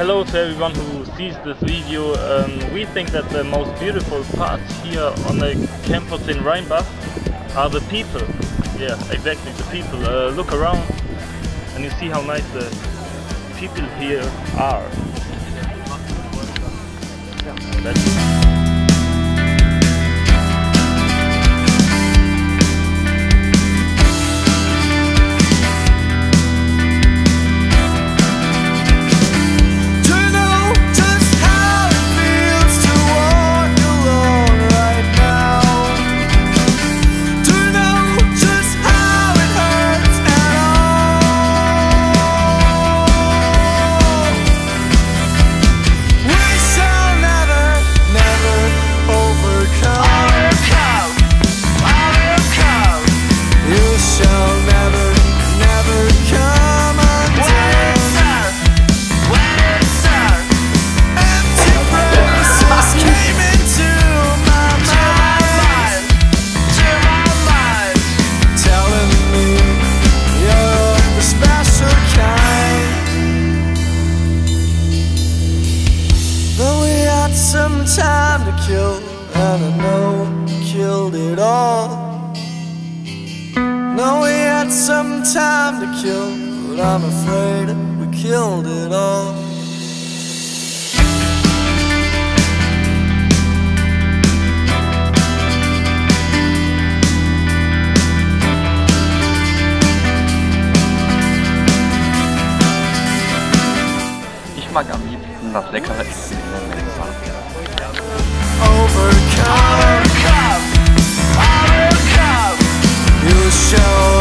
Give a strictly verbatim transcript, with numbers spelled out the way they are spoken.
Hello to everyone who sees this video. Um, we think that the most beautiful parts here on the campus in Rheinbach are the people. Yeah, exactly, the people. Uh, look around and you see how nice the people here are. That's some time to kill, and I know we killed it all. No, we had some time to kill, but I'm afraid we killed it all. Ich mag am liebsten das leckere Essen in der Mensa. Overcome, overcome, overcome. You show